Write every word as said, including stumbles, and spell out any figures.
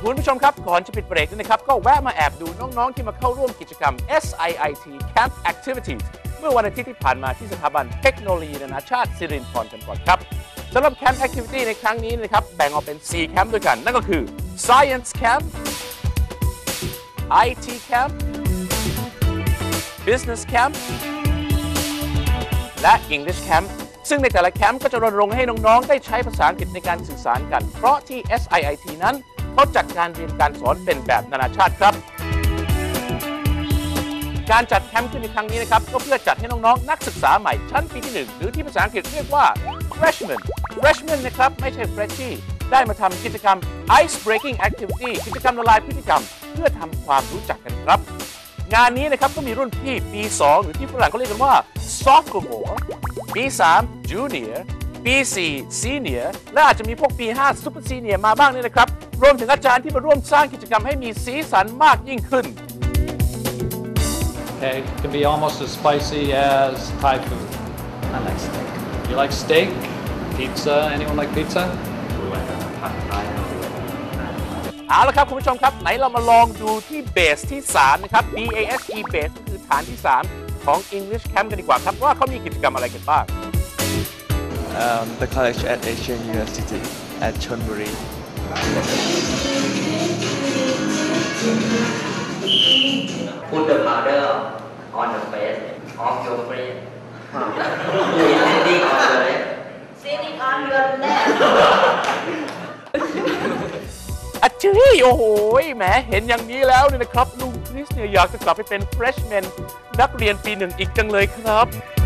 คุณผู้ชมครับก่อนจะปิดเบรกนี้นะครับก็แวะมาแอบดูน้องๆที่มาเข้าร่วมกิจกรรม เอส ไอ ไอ ที Camp Activities เมื่อวันอาทิตย์ที่ผ่านมาที่สถาบันเทคโนโลยีนานาชาติสิรินธรกันก่อนครับสำหรับ Camp Activity ในครั้งนี้นะครับแบ่งออกเป็นสี่แคมป์ด้วยกันนั่นก็คือ Science Camp ไอ ที Camp Business Camp และ English Camp ซึ่งในแต่ละแคมป์ก็จะรณรงค์ให้น้องๆได้ใช้ภาษาอังกฤษในการสื่อสารกันเพราะที่ เอส ไอ ไอ ที นั้นเขาจัดการเรียนการสอนเป็นแบบนานาชาติครับการจัดแคมป์ขึ้นในครั้งนี้นะครับก็เพื่อจัดให้น้องๆนักศึกษาใหม่ชั้นปีที่หนึ่งหรือที่ภาษาอังกฤษเรียกว่า freshman freshman นะครับไม่ใช่ freshie ได้มาทำกิจกรรม ice breaking activity กิจกรรมละลายพฤติกรรมเพื่อทำความรู้จักกันครับงานนี้นะครับก็มีรุ่นพี่ปีสองหรือที่ฝรั่งเขาเรียกกันว่า sophomore ปีสาม junior ปีสี่ senior และอาจจะมีพวกปีห้า super senior มาบ้างนี่นะครับรวมถึงอาจารย์ที่มาร่วมสร้างกิจกรรมให้มีสีสันมากยิ่งขึ้น Okay, it can be almost as spicy as Thai food. I like steak. You like steak? Pizza? Anyone like pizza? เอาละครับคุณผู้ชมครับไหนเรามาลองดูที่เบสที่สามนะครับ B A S E base ก็คือฐานที่สามของ English Camp กันดีกว่าครับว่าเขามีกิจกรรมอะไรกันบ้าง Um, the college at Asian University at Chonburi. Put the powder on the face of your friend. Sitting on your lap. Sitting on your lap. อาจารย์โอ้โหแหมเห็นอย่างนี้แล้วเนี่ยนะครับลุงคริสเนี่ยอยากจะกลับไปเป็น freshman นักเรียนปีหนึ่งอีกจังเลยครับ